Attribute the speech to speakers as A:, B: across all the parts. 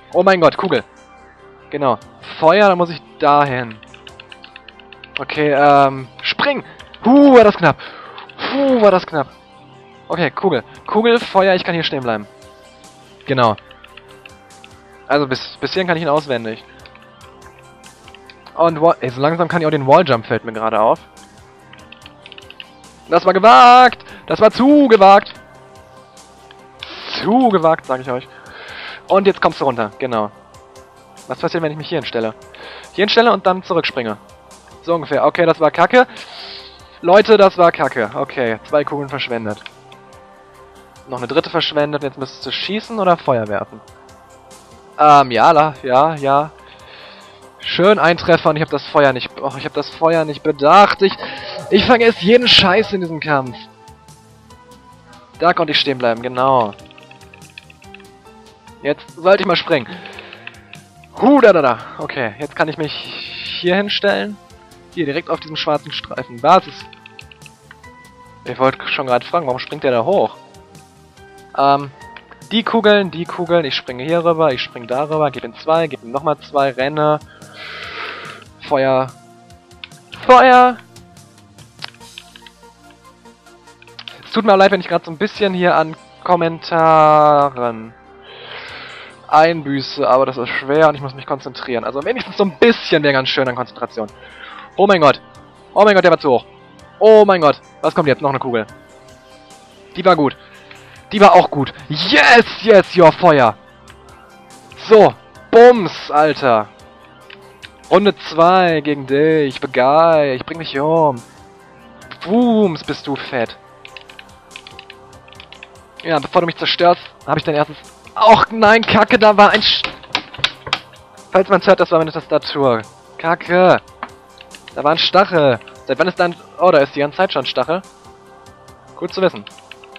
A: Oh mein Gott, Kugel. Genau. Feuer, dann muss ich dahin. Okay, spring! War das knapp. War das knapp. Okay, Kugel. Kugel, Feuer, ich kann hier stehen bleiben. Genau. Also bis hierhin kann ich ihn auswendig. Und ey, so langsam kann ich auch den Walljump, fällt mir gerade auf. Das war gewagt! Das war zu gewagt! Zu gewagt, sage ich euch. Und jetzt kommst du runter, genau. Was passiert, wenn ich mich hier hinstelle? Hier hinstelle und dann zurückspringe. So ungefähr. Okay, das war Kacke. Leute, das war Kacke. Okay, 2 Kugeln verschwendet. Noch eine dritte verschwendet. Jetzt müsstest du schießen oder Feuer werfen. Ja. Schön ein Treffer und ich habe das Feuer nicht... Och, ich habe das Feuer nicht bedacht. Ich vergesse jeden Scheiß in diesem Kampf. Da konnte ich stehen bleiben, genau. Jetzt sollte ich mal springen. Da. Okay, jetzt kann ich mich hier hinstellen. Hier, direkt auf diesem schwarzen Streifen. Basis. Ich wollte schon gerade fragen, warum springt der da hoch? Die Kugeln. Ich springe hier rüber, ich springe da rüber, gebe ihm 2, gebe ihm nochmal 2, renne. Feuer. Es tut mir leid, wenn ich gerade so ein bisschen hier an Kommentaren einbüße, aber das ist schwer und ich muss mich konzentrieren. Also wenigstens so ein bisschen wäre ganz schön an Konzentration. Oh mein Gott, der war zu hoch. Oh mein Gott, was kommt jetzt? Noch eine Kugel. Die war gut. Die war auch gut. Yes, Feuer. So, Bums, Alter. Runde 2 gegen dich. Begeil, ich bring dich um. Booms, bist du fett. Ja, bevor du mich zerstörst, habe ich dein erstes... Och nein, Kacke, da war ein... Falls man es hört, das war meine Tastatur. Kacke. Da war ein Stachel. Seit wann ist da ein... Oh, da ist die ganze Zeit schon ein Stachel. Gut zu wissen.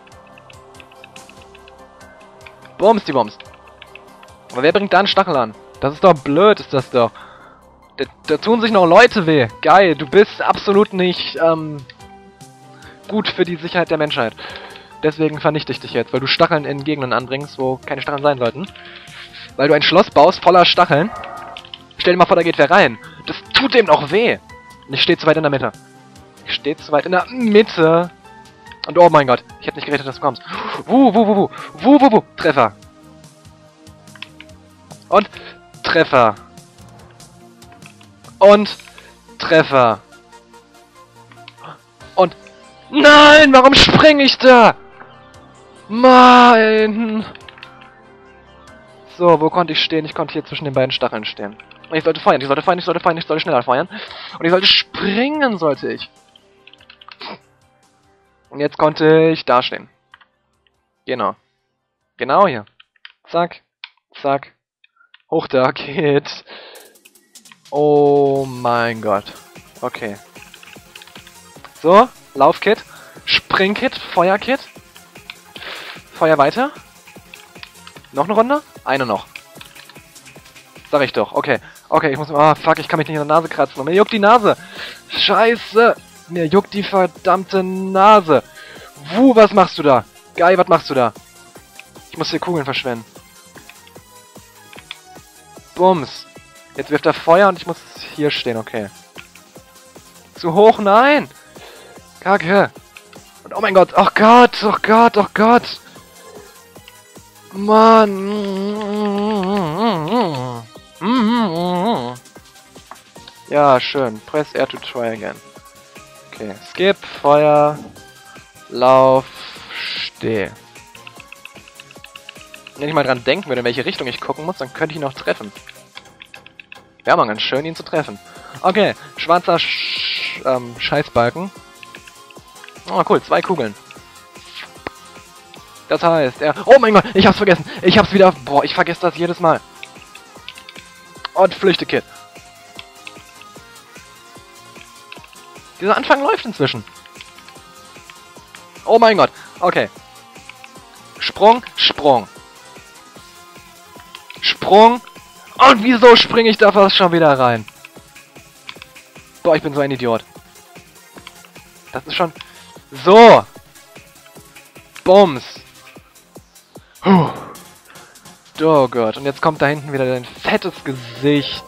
A: Bums, die Bums. Aber wer bringt da einen Stachel an? Das ist doch blöd, ist das doch. Da tun sich noch Leute weh. Geil, du bist absolut nicht, gut für die Sicherheit der Menschheit. Deswegen vernichte ich dich jetzt, weil du Stacheln in Gegenden anbringst, wo keine Stacheln sein sollten. Weil du ein Schloss baust voller Stacheln. Stell dir mal vor, da geht wer rein. Das tut dem noch weh. Und ich stehe zu weit in der Mitte. Und oh mein Gott, ich hätte nicht gerechnet, dass du kommst. Treffer. Und Treffer. Und Treffer. Und... Nein, warum springe ich da? Mann. So, wo konnte ich stehen? Ich konnte hier zwischen den beiden Stacheln stehen. Und ich sollte feuern, ich sollte schneller feuern. Und ich sollte springen, sollte ich. Und jetzt konnte ich da stehen. Genau. Genau hier. Zack. Zack. Hoch da, Kid. Oh mein Gott. Okay. So, Lauf-Kit. Spring-Kit. Feuer-Kit. Feuer weiter. Noch eine Runde? Eine noch. Sag ich doch. Okay. Okay, ich muss... Oh, fuck, ich kann mich nicht in der Nase kratzen. Mir juckt die Nase. Scheiße. Mir juckt die verdammte Nase. Was machst du da? Geil, was machst du da? Ich muss hier Kugeln verschwenden. Bums. Jetzt wirft er Feuer und ich muss hier stehen, okay. Zu hoch, nein! Kacke. Und oh mein Gott, oh Gott, oh Gott, oh Gott. Mann. Ja, schön. Press R to try again. Okay, skip, Feuer, Lauf, steh. Wenn ich mal dran denken würde, in welche Richtung ich gucken muss, dann könnte ich ihn auch treffen. Wäre mal ganz schön, ihn zu treffen. Okay, schwarzer Scheißbalken. Oh, cool, 2 Kugeln. Das heißt, er... Oh mein Gott, ich hab's vergessen. Ich hab's wieder... Boah, ich vergesse das jedes Mal. Und flüchte, Kid. Dieser Anfang läuft inzwischen. Oh mein Gott. Okay. Sprung, Sprung. Sprung. Und wieso springe ich da fast schon wieder rein? Boah, ich bin so ein Idiot. Das ist schon... So. Bums. Oh Gott, und jetzt kommt da hinten wieder dein fettes Gesicht.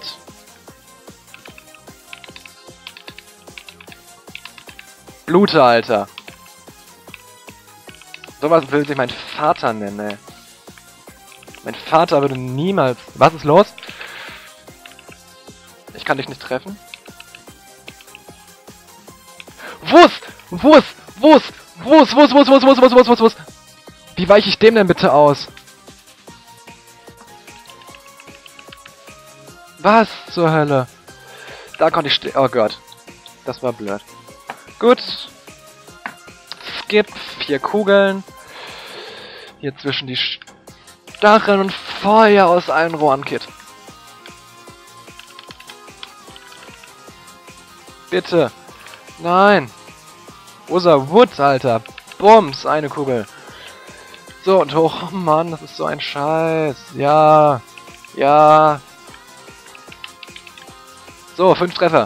A: Blute, Alter. Sowas will sich mein Vater nennen, ey. Mein Vater würde niemals... Was ist los? Ich kann dich nicht treffen. Wuss! Wuss! Wuss! Wuss! Wuss! Wuss! Wuss! Wuss! Wuss! Wuss! Wuss! Wuss! Wie weiche ich dem denn bitte aus? Was zur Hölle? Da konnte ich stehen. Oh Gott. Das war blöd. Gut. Skip. 4 Kugeln. Hier zwischen die Stacheln und Feuer aus allen Rohren, Kid. Bitte. Nein. Wo ist er? Wood, Alter. Bums. Eine Kugel. So, und hoch. Oh Mann, das ist so ein Scheiß. Ja. Ja. So, 5 Treffer.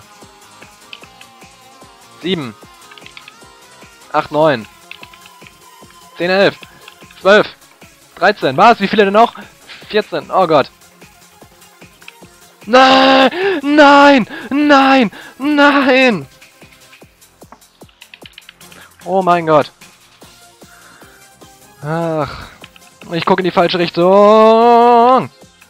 A: 7. 8, 9. 10, 11. 12. 13. Was? Wie viele denn noch? 14. Oh Gott. Nein! Nein! Nein! Nein! Oh mein Gott. Ach. Ich gucke in die falsche Richtung.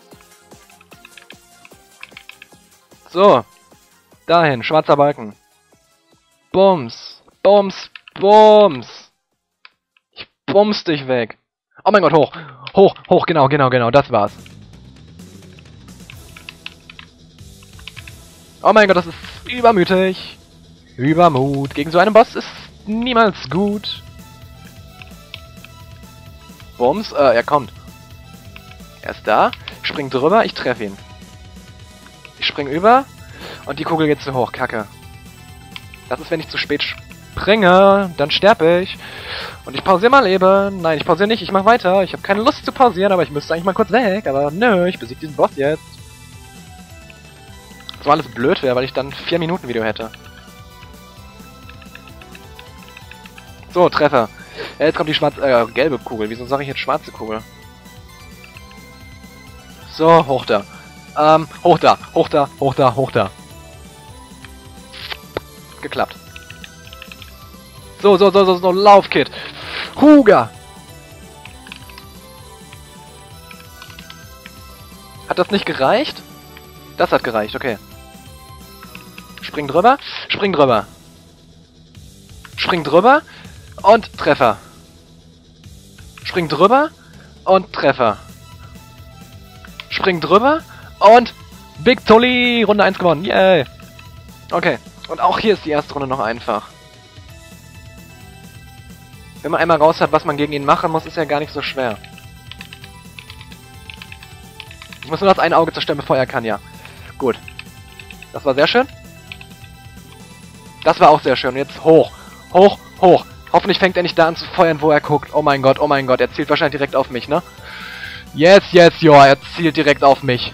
A: So. Dahin. Schwarzer Balken. Bums. Bums. Bums. Ich bums dich weg. Oh mein Gott, hoch. Hoch, hoch. Genau, genau, genau. Das war's. Oh mein Gott, das ist übermütig. Übermut. Gegen so einen Boss ist niemals gut. Bums. Er kommt. Er ist da. Springt drüber. Ich treffe ihn. Ich spring über. Und die Kugel geht zu hoch. Kacke. Das ist, wenn ich zu spät springe. Dann sterbe ich. Und ich pausiere mal eben. Nein, ich pausiere nicht. Ich mache weiter. Ich habe keine Lust zu pausieren, aber ich müsste eigentlich mal kurz weg. Aber nö, ich besiege diesen Boss jetzt. So alles blöd wäre, weil ich dann 4 Minuten Video hätte. So, Treffer. Ja, jetzt kommt die gelbe Kugel. Wieso sage ich jetzt schwarze Kugel? So, hoch da. Hoch da, hoch da, hoch da, hoch da. Geklappt. So, lauf, Kid. Huga! Hat das nicht gereicht? Das hat gereicht, okay. Spring drüber, spring drüber. Spring drüber und Treffer. Spring drüber und Treffer. Spring drüber und Victory! Runde 1 gewonnen, yay! Okay, und auch hier ist die erste Runde noch einfach. Wenn man einmal raus hat, was man gegen ihn machen muss, ist ja gar nicht so schwer. Ich muss nur das eine Auge zerstören, bevor er kann, ja. Gut. Das war sehr schön. Das war auch sehr schön. Und jetzt hoch. Hoch, hoch. Hoffentlich fängt er nicht da an zu feuern, wo er guckt. Oh mein Gott, er zielt wahrscheinlich direkt auf mich, ne? Yes, ja, er zielt direkt auf mich.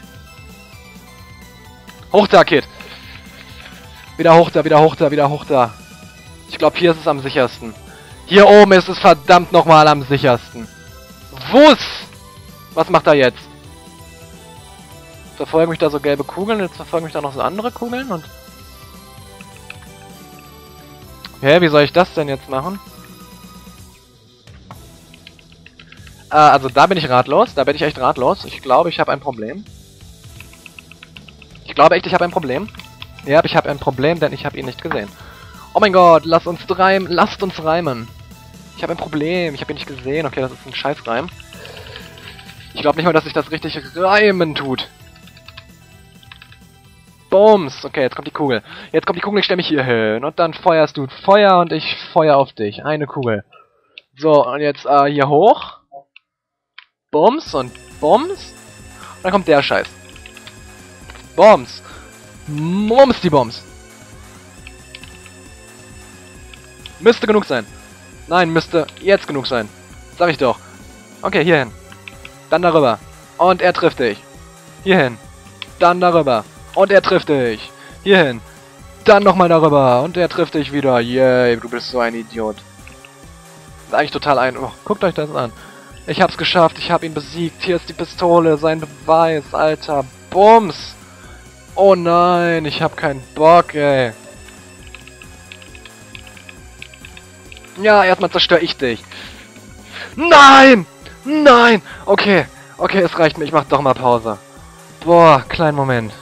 A: Hoch da, Kid. Wieder hoch da, wieder hoch da, wieder hoch da. Ich glaube, hier ist es am sichersten. Hier oben ist es verdammt nochmal am sichersten. Wuss! Was macht er jetzt? Verfolgen mich da so gelbe Kugeln, jetzt verfolgen mich da noch so andere Kugeln und... Hä, wie soll ich das denn jetzt machen? Also da bin ich ratlos, da bin ich echt ratlos. Ich glaube, ich habe ein Problem. Ich glaube echt, ich habe ein Problem. Ja, ich habe ein Problem, denn ich habe ihn nicht gesehen. Oh mein Gott, lasst uns reimen. Ich habe ein Problem, ich habe ihn nicht gesehen. Okay, das ist ein Scheißreim. Ich glaube nicht mal, dass sich das richtig reimen tut. Bums. Okay, jetzt kommt die Kugel. Jetzt kommt die Kugel, ich stelle mich hier hin. Und dann feuerst du Feuer und ich feuer auf dich. Eine Kugel. So, und jetzt hier hoch. Bums und Bums. Und dann kommt der Scheiß. Bums. Bums die Bums. Müsste genug sein. Nein, müsste jetzt genug sein. Sag ich doch. Okay, hierhin. Dann darüber. Und er trifft dich. Hierhin. Dann darüber. Und er trifft dich. Hierhin. Dann nochmal darüber. Und er trifft dich wieder. Yay, du bist so ein Idiot. Das ist eigentlich total ein... Oh, guckt euch das an. Ich hab's geschafft, ich hab ihn besiegt. Hier ist die Pistole, sein Beweis, Alter. Bums! Oh nein, ich hab keinen Bock, ey. Ja, erstmal zerstöre ich dich. Nein! Nein! Okay, okay, es reicht mir. Ich mach doch mal Pause. Boah, kleinen Moment.